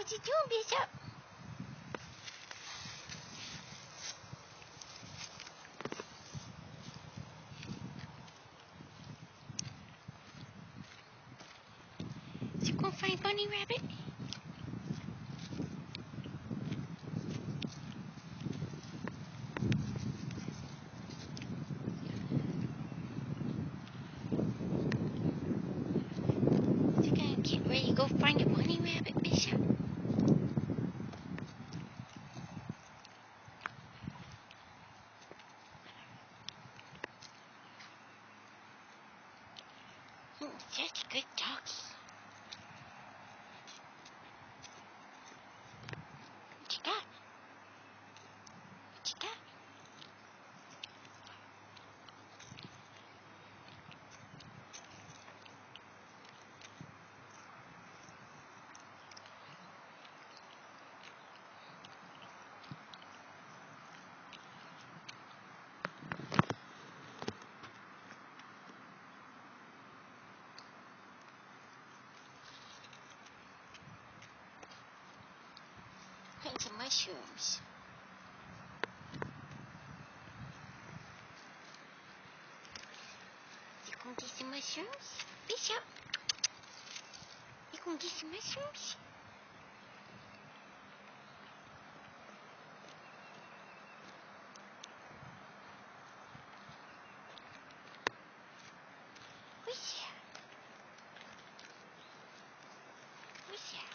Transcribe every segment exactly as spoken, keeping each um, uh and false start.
What you doing, Bishop? Is you gonna find Bunny Rabbit? You gonna get ready to go find a Bunny Rabbit, Bishop? Hmm, such a good doggy. What you got? What you got? Find some mushrooms. You gonna get some mushrooms? Bishop? You gonna get some mushrooms? What's that? What's that?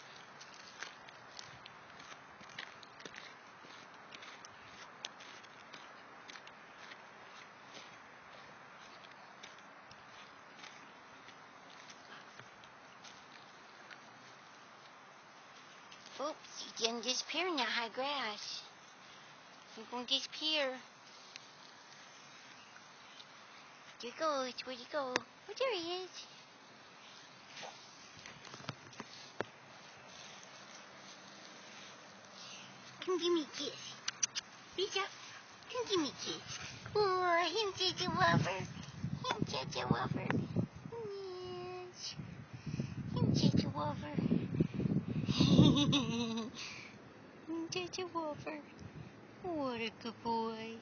Oops, you didn't disappear in that high grass. You're gonna disappear. There he goes. Where'd he go? Oh, there he is. Come give me a kiss. Bishop, come give me a kiss. Oh, him such a whopper. Him such a whopper. Yes. Him such a whopper. Him such a whopper. What a good boy.